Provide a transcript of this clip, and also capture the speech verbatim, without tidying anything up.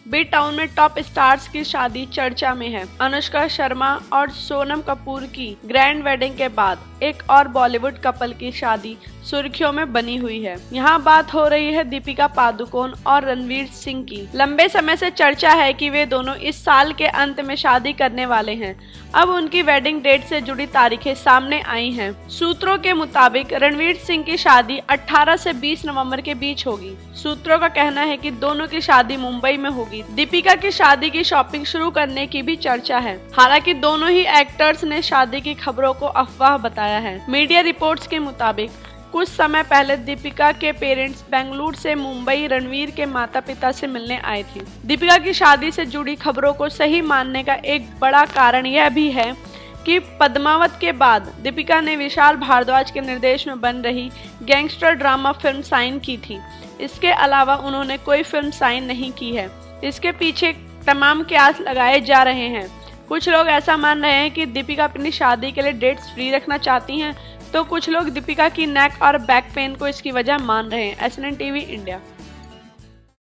B town में top stars की शादी चर्चा में है। अनुष्का शर्मा और सोनम कपूर की ग्रैंड वेडिंग के बाद एक और बॉलीवुड कपल की शादी सुर्खियों में बनी हुई है। यहाँ बात हो रही है दीपिका पादुकोण और रणवीर सिंह की। लंबे समय से चर्चा है कि वे दोनों इस साल के अंत में शादी करने वाले हैं। अब उनकी वेडिंग डेट से जुड़ी तारीखें सामने आई हैं। सूत्रों के मुताबिक रणवीर सिंह की शादी अठारह से बीस नवंबर के बीच होगी। सूत्रों का कहना है कि दोनों की शादी मुंबई में होगी। दीपिका की शादी की शॉपिंग शुरू करने की भी चर्चा है। हालांकि दोनों ही एक्टर्स ने शादी की खबरों को अफवाह बताया है। मीडिया रिपोर्ट्स के मुताबिक कुछ समय पहले दीपिका के पेरेंट्स बेंगलुरु से मुंबई रणवीर के माता पिता से मिलने आए थे। दीपिका की शादी से जुड़ी खबरों को सही मानने का एक बड़ा कारण यह भी है कि पद्मावत के बाद दीपिका ने विशाल भारद्वाज के निर्देश में बन रही गैंगस्टर ड्रामा फिल्म साइन की थी। इसके अलावा उन्होंने कोई फिल्म साइन नहीं की है। इसके पीछे तमाम कयास लगाए जा रहे हैं। कुछ लोग ऐसा मान रहे हैं कि दीपिका अपनी शादी के लिए डेट्स फ्री रखना चाहती हैं, तो कुछ लोग दीपिका की नेक और बैक पेन को इसकी वजह मान रहे हैं। S N N TV India.